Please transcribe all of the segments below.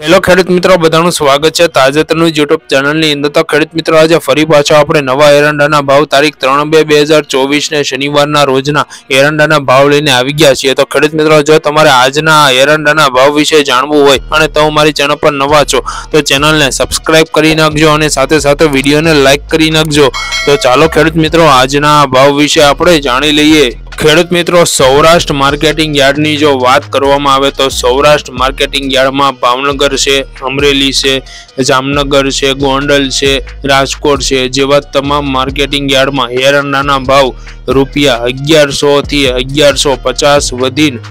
Hello खेडूत मित्रों, बधाનું સ્વાગત છે તાજેતરનું YouTube ચેનલની અંદર। તો ખેડૂત મિત્રો, આજે ફરી પાછા આપણે નવા એરંડાના ભાવ તારીખ 3/2/2024 ને શનિવારના રોજના એરંડાના ભાવ લઈને આવી ગયા છીએ। તો ખેડૂત મિત્રો, જો તમારે આજના એરંડાના ભાવ વિશે જાણવું હોય અને તો અમારી ચેનલ પર નવા છો તો ચેનલને સબસ્ક્રાઇબ કરી નાખજો અને સાથે સાથે વિડીયોને લાઈક કરી નાખજો। તો ચાલો ખેડૂત મિત્રો, આજના ભાવ વિશે આપણે જાણી લઈએ। ખેડૂત મિત્રો, સૌરાષ્ટ્ર માર્કેટિંગ યાર્ડની જો વાત કરવામાં આવે તો સૌરાષ્ટ્ર માર્કેટિંગ યાર્ડમાં ભાવનગર છે, અમરેલી છે, જામનગર છે, ગોંડલ છે, રાજકોટ છે જેવા તમામ માર્કેટિંગ યાર્ડમાં એરંડાના ભાવ રૂપિયા 1100 થી 1150 વધીને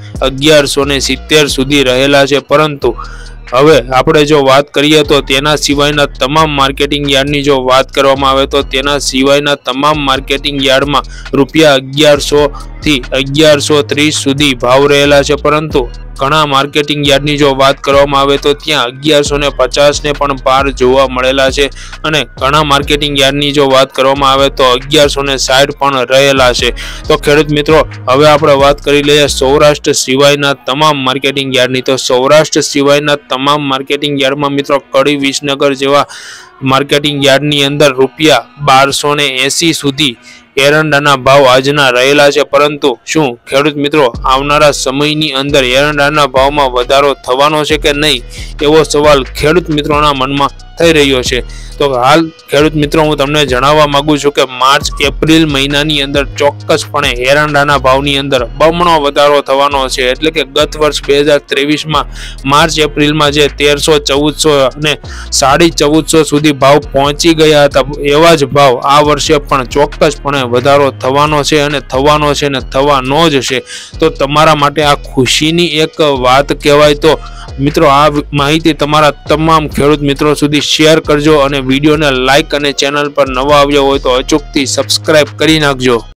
1170 સુધી રહેલા છે। પરંતુ હવે આપણે જો વાત કરીએ તો તેના સિવાયના તમામ માર્કેટિંગ યાર્ડની જો વાત કરવામાં આવે તો તેના સિવાયના તમામ માર્કેટિંગ યાર્ડમાં રૂપિયા 1100 થી 1130 સુધી ભાવ રહેલા છે। પરંતુ ઘણા માર્કેટિંગ યાર્ડની જો વાત કરવામાં આવે તો ત્યાં 1150 ને પણ પાર જોવા મળેલા છે અને ઘણા માર્કેટિંગ યાર્ડની જો વાત કરવામાં આવે તો 1160 પણ રહેલા છે। તો ખેડૂત મિત્રો, હવે આપણે વાત કરી લઈએ સૌરાષ્ટ્ર સિવાયના તમામ માર્કેટિંગ યાર્ડની। તો સૌરાષ્ટ્ર સિવાયના તમામ માર્કેટિંગ યાર્ડમાં મિત્રો કડી, વિસનગર જેવા માર્કેટિંગ યાર્ડની અંદર રૂપિયા 1280 સુધી એરંડાના ભાવ આજના રહેલા છે। પરંતુ શું ખેડૂત મિત્રો, આવનારા સમયની અંદર એરંડાના ભાવમાં વધારો થવાનો છે કે નહીં, એવો સવાલ ખેડૂત મિત્રોના મનમાં થઈ રહ્યો છે। તો હાલ ખેડૂત મિત્રો, હું તમને જણાવવા માંગુ છું કે માર્ચ એપ્રિલ મહિનાની અંદર ચોક્કસપણે એરંડાના ભાવની અંદર બમણો વધારો થવાનો છે। એટલે કે ગત વર્ષ 2023માં માર્ચ એપ્રિલમાં જે 1300, 1400 અને 1450 સુધી ભાવ પહોંચી ગયા હતા, એવા જ ભાવ આ વર્ષે પણ ચોક્કસપણે વધારો થવાનો છે અને થવાનો છે ને થવાનો જ છે। તો તમારા માટે આ ખુશીની એક વાત કહેવાય। તો મિત્રો, આ માહિતી તમારા તમામ ખેડૂત મિત્રો સુધી શેર કરજો અને વિડીયોને લાઈક અને ચેનલ પર નવા આવ્યો હોય તો અચૂકથી સબસ્ક્રાઇબ કરી નાખજો।